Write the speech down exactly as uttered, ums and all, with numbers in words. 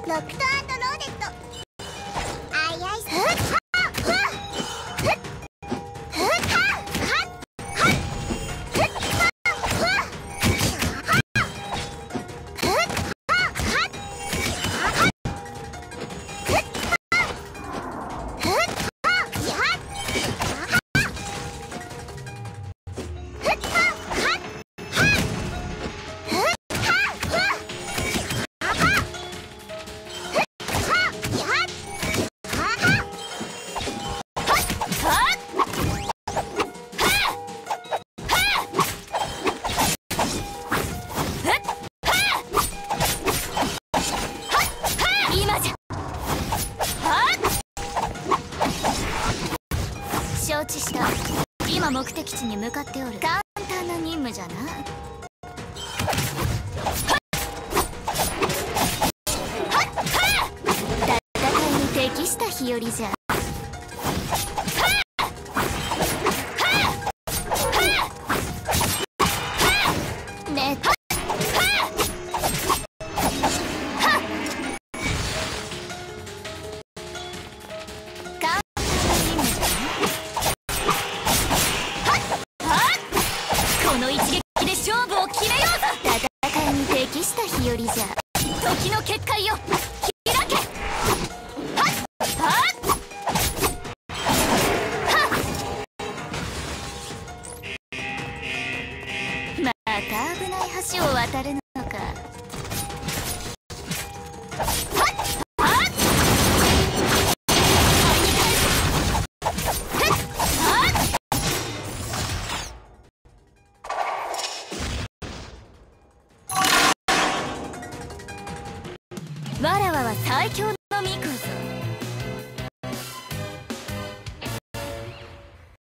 ノクトローデット。アイアイス。 承知した。今目的地に向かっておる。簡単な任務じゃな。戦いに適した日和じゃ。ねっこの一撃で勝負を決めようぞ。戦いに適した日和じゃ。時の結界よ開け。はっはっまた危ない橋を渡るのか。わらわは最強の巫女ぞ。